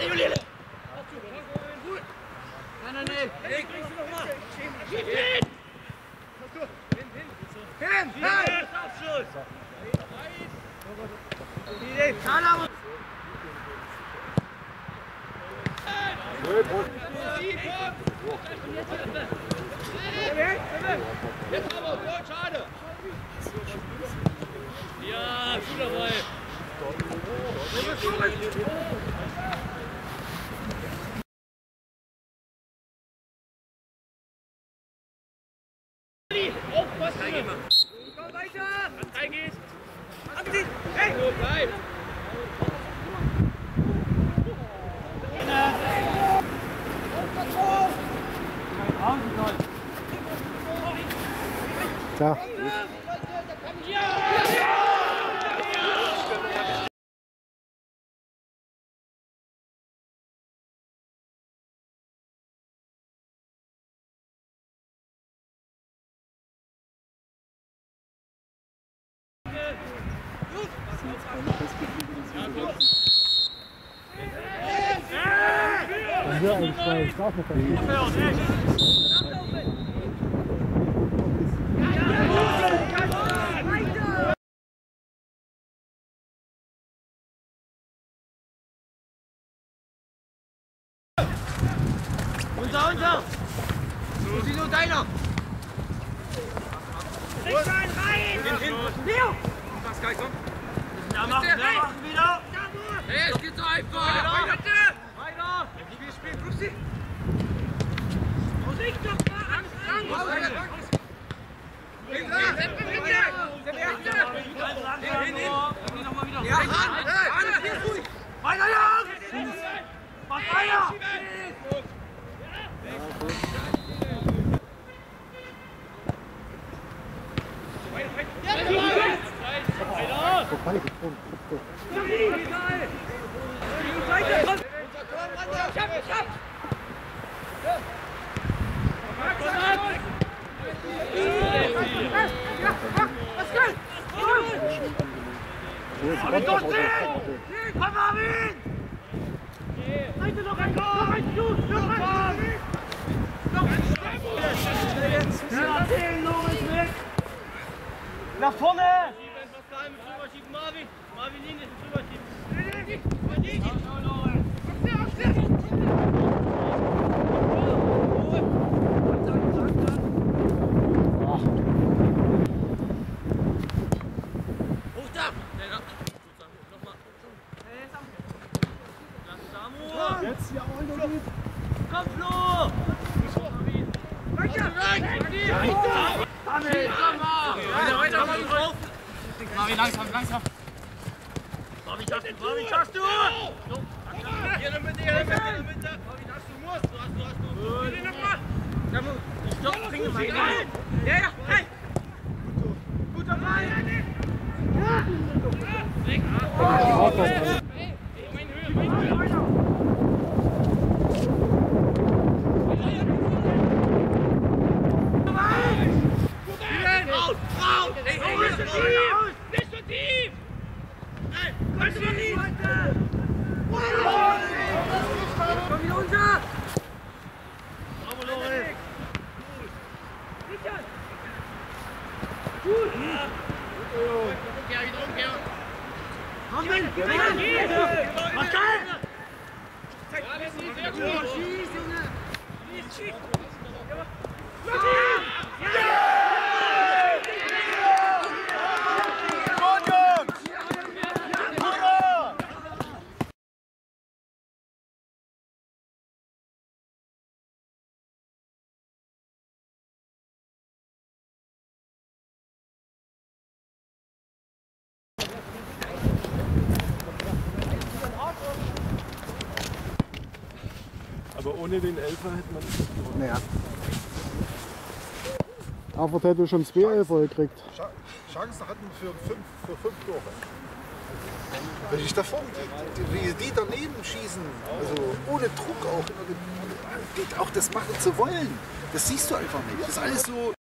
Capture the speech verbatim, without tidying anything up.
Nein, nein, nein. Jetzt aber, schade. Ja, guter Ball. Komm weiter! Rein geht's! Angeziehen! Hey! So, bleib! Da. Ja, eigentlich war es auch noch Unser, unser! So sieht nur deiner! Rechts rein, rein! Leo! Pascal, komm! Ja, machen, ja, machen wieder! Hey, es geht so einfach! Weiter! Weiter! Spiel, spiel, Fluxi! Musik doch mal! Angst, Angst! Links, links! Ja, Hand! Hand! Weiter, Jungs! Mach weiter! Komm, Marvin! Seite noch ein Tor! Noch ein Schuss! Noch ein Schuss! Noch ein Schuss! Ja, zehn, Lorenz weg! Nach vorne! Marvin! Marvin, Linie, drüber schieben! Hoch da! Jetzt ja auch noch nicht. Komm, Flo! Weiter! Weiter! Weiter, weiter, Marvin, drauf! Marvin, langsam, langsam! Marvin, schaffst du! Marvin, schaffst du! Hier in der Mitte, hier in der Mitte, in der Mitte! Marvin, hast du, musst! Du hast, du hast, du! Bitte nochmal! Ich stopp, bringe mal rein! Ja, ja, hey! Guter rein! Ja! Weg! Hey, meine Höhe, meine Höhe! Raus! Raus! Ey, ey, nicht so tief! Nicht so tief! Nein, komm du mal rein! Komm wieder unter! Bravo, Lorenz! Richard! Gut! Umkehr, wieder umkehr! Komm, Mach geil! Sehr gut! Schieß, Junge! Schieß, schieß! Aber ohne den Elfer hätte man nicht gewonnen. Naja. Aber der hätte schon zwei Elfer gekriegt. Chancen hatten für fünf, für fünf Tore. Wenn ich davon, die, die, wie die daneben schießen, also ohne Druck auch, auch das machen zu wollen, das siehst du einfach nicht. Das ist alles so.